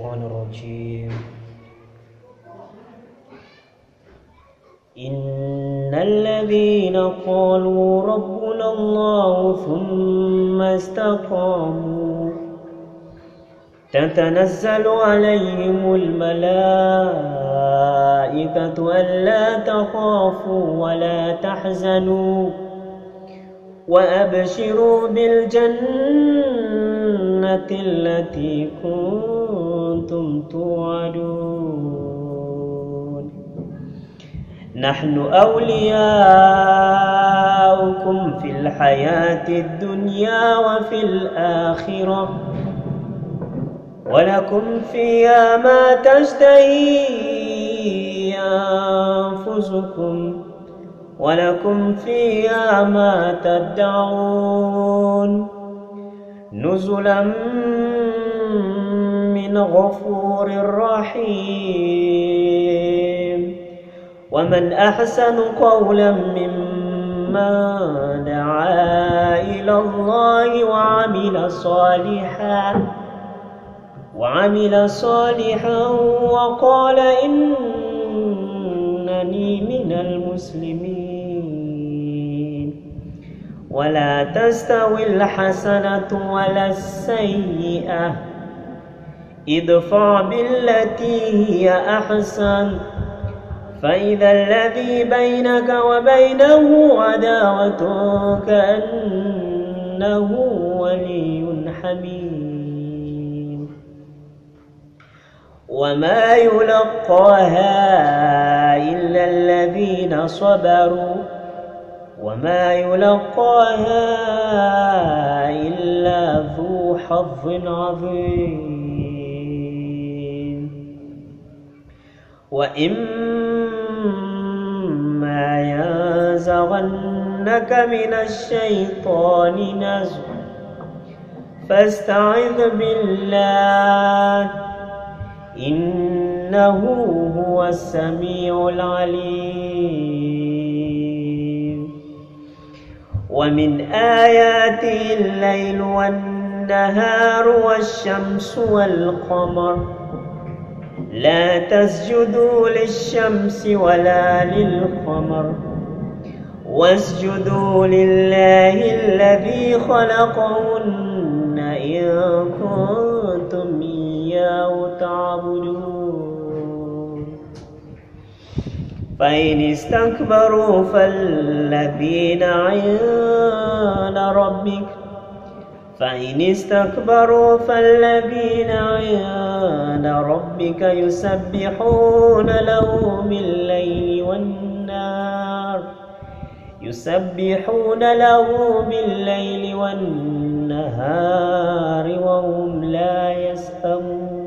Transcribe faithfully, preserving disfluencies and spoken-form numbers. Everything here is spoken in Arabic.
الشيطان الرجيم. إن الذين قالوا ربنا الله ثم استقاموا تتنزل عليهم الملائكة ألا تخافوا ولا تحزنوا وأبشروا بالجنة التي كنتم توعدون. نحن أولياؤكم في الحياة الدنيا وفي الآخرة ولكم فيها ما تشتهي أنفسكم ولكم فيها ما تدعون نزلا من غفور رحيم. ومن أحسن قولا ممن دعا إلى الله وعمل صالحا وعمل صالحا وقال إنني من المسلمين. ولا تستوي الحسنة ولا السيئة ادفع بالتي هي أحسن فإذا الذي بينك وبينه عداوة كأنه ولي حميم. وما يلقاها إلا الذين صبروا وما يلقاها إلا ذو حظ عظيم. وإما ينزغنك من الشيطان نزغ فاستعذ بالله إنه هو السميع العليم. ومن آياته الليل والنهار والشمس والقمر لا تسجدوا للشمس ولا للقمر واسجدوا لله الذي خلقهن إن كنتم إياه تعبدون. فإن استكبروا فالذين عند ربك فإن استكبروا فالذين عند ربك يسبحون له بالليل والنهار يسبحون له بالليل والنهار وهم لا يسأمون.